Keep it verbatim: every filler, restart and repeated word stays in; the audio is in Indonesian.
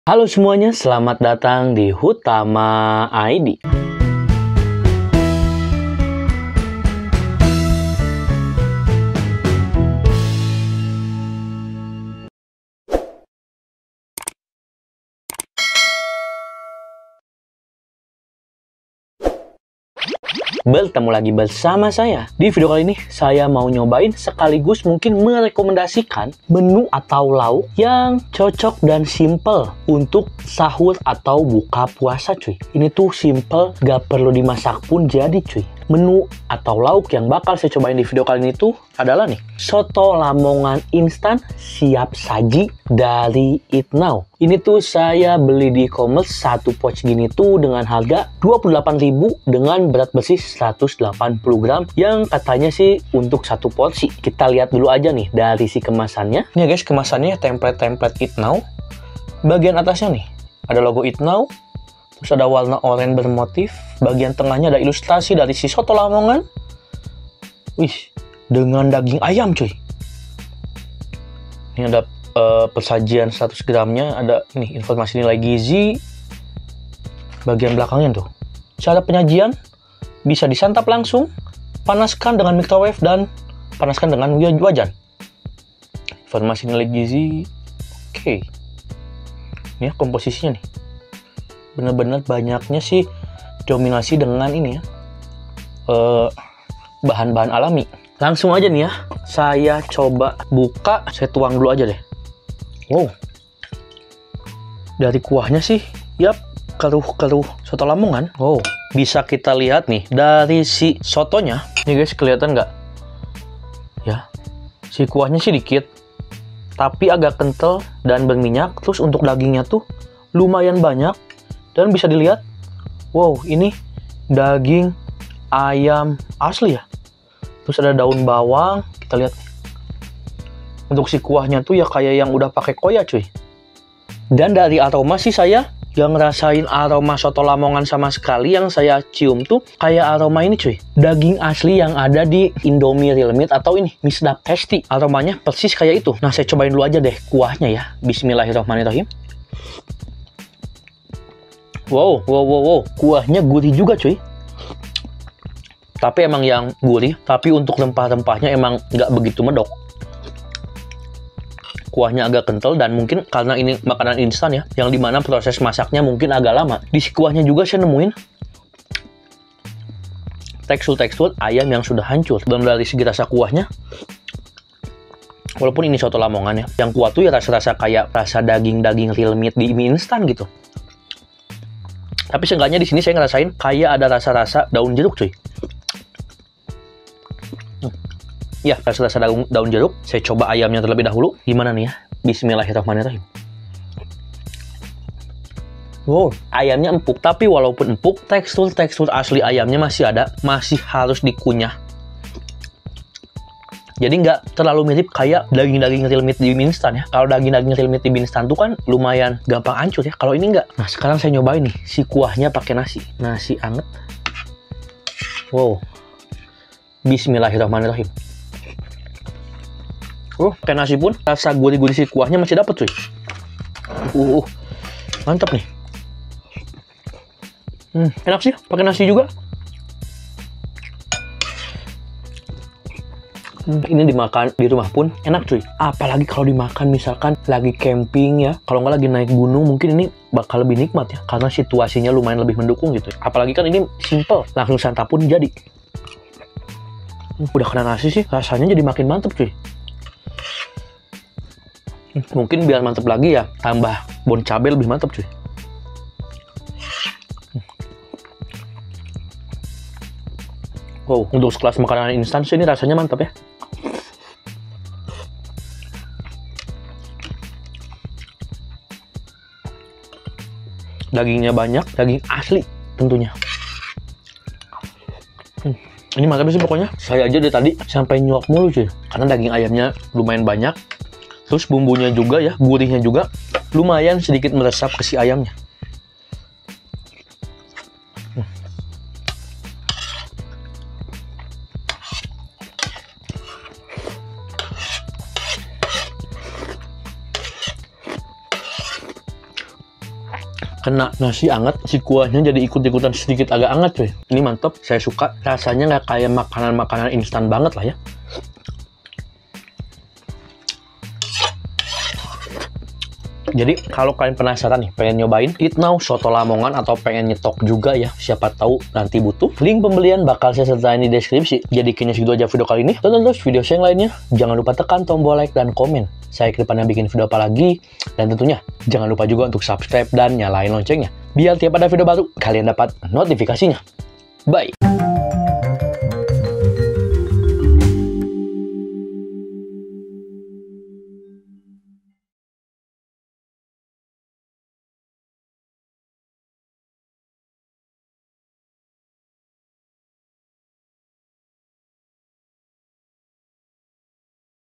Halo semuanya, selamat datang di Hutama I D. Bertemu lagi bersama saya. Di video kali ini, saya mau nyobain sekaligus mungkin merekomendasikan menu atau lauk yang cocok dan simple untuk sahur atau buka puasa cuy. Ini tuh simple, gak perlu dimasak pun jadi cuy. Menu atau lauk yang bakal saya cobain di video kali ini tuh adalah nih, soto Lamongan instan siap saji dari Eat Now. Ini tuh saya beli di e-commerce satu pouch gini tuh dengan harga dua puluh delapan ribu dengan berat bersih seratus delapan puluh gram yang katanya sih untuk satu porsi. Kita lihat dulu aja nih dari si kemasannya. Nih guys, kemasannya template-template Eat Now. Bagian atasnya nih ada logo Eat Now. Terus ada warna oranye bermotif. Bagian tengahnya ada ilustrasi dari si soto Lamongan. Wih, dengan daging ayam cuy. Ini ada uh, persajian seratus gramnya. Ada ini informasi nilai gizi. Bagian belakangnya tuh. Cara penyajian bisa disantap langsung, panaskan dengan microwave, dan panaskan dengan wajan. Informasi nilai gizi. Oke. Okay. Ini ya komposisinya nih. Bener-bener banyaknya sih dominasi dengan ini ya bahan-bahan uh, alami. Langsung aja nih ya, saya coba buka, saya tuang dulu aja deh. Wow, dari kuahnya sih yap, keruh-keruh soto Lamongan. Wow, bisa kita lihat nih dari si sotonya nih guys, kelihatan nggak ya, si kuahnya sih dikit tapi agak kental dan berminyak. Terus untuk dagingnya tuh lumayan banyak. Dan bisa dilihat, wow, ini daging ayam asli ya. Terus ada daun bawang, kita lihat nih. Untuk si kuahnya tuh ya kayak yang udah pakai koya cuy. Dan dari aroma sih saya yang ngerasain aroma soto Lamongan sama sekali. Yang saya cium tuh kayak aroma ini cuy, daging asli yang ada di Indomie Real Meat atau ini mie sedap tasty. Aromanya persis kayak itu. Nah, saya cobain dulu aja deh kuahnya ya. Bismillahirrahmanirrahim. Wow, wow, wow, wow, kuahnya gurih juga cuy. Tapi emang yang gurih, tapi untuk rempah-rempahnya emang nggak begitu medok. Kuahnya agak kental dan mungkin karena ini makanan instan ya, yang dimana proses masaknya mungkin agak lama. Di kuahnya juga saya nemuin tekstur-tekstur ayam yang sudah hancur. Dan dari segi rasa kuahnya, walaupun ini soto Lamongan ya, yang kuah tuh ya rasa-rasa kayak rasa daging-daging real meat di mie instan gitu. Tapi seenggaknya di sini saya ngerasain kayak ada rasa-rasa daun jeruk cuy. Hmm. Ya, rasa-rasa daun, daun jeruk. Saya coba ayamnya terlebih dahulu. Gimana nih ya? Bismillahirrahmanirrahim. Wow, ayamnya empuk. Tapi walaupun empuk, tekstur-tekstur asli ayamnya masih ada. Masih harus dikunyah. Jadi nggak terlalu mirip kayak daging-daging real meat di mie instan ya. Kalau daging-daging real meat di mie instan tuh kan lumayan gampang hancur ya. Kalau ini nggak. Nah, sekarang saya nyobain nih si kuahnya pakai nasi. Nasi anget. Wow. Bismillahirrahmanirrahim. Oh, pakai nasi pun rasa gurih-gurih si kuahnya masih dapet cuy. Uh, uh. Mantap nih. Hmm, enak sih pakai nasi juga. Ini dimakan di rumah pun enak cuy. Apalagi kalau dimakan misalkan lagi camping ya. Kalau nggak lagi naik gunung, mungkin ini bakal lebih nikmat ya. Karena situasinya lumayan lebih mendukung gitu. Apalagi kan ini simple, langsung santap pun jadi. Udah kena nasi sih, rasanya jadi makin mantep cuy. Mungkin biar mantep lagi ya, tambah bon cabai lebih mantep cuy. Wow, untuk sekelas makanan instan sih ini rasanya mantap ya. Dagingnya banyak, daging asli tentunya. Hmm, ini mantap sih pokoknya. Saya aja dari tadi sampai nyuap mulu cuy. Karena daging ayamnya lumayan banyak. Terus bumbunya juga ya, gurihnya juga lumayan sedikit meresap ke si ayamnya. Hmm. kena nasi anget, si kuahnya jadi ikut-ikutan sedikit agak anget cuy. Ini mantap, saya suka. Rasanya nggak kayak makanan-makanan instan banget lah ya. Jadi kalau kalian penasaran nih, pengen nyobain Eat Now Soto Lamongan atau pengen nyetok juga ya, siapa tahu nanti butuh. Link pembelian bakal saya sertain di deskripsi. Jadi kayaknya segitu aja video kali ini. Tonton terus video saya yang lainnya. Jangan lupa tekan tombol like dan komen. Saya ke depannya bikin video apa lagi. Dan tentunya jangan lupa juga untuk subscribe dan nyalain loncengnya. Biar tiap ada video baru, kalian dapat notifikasinya. Bye!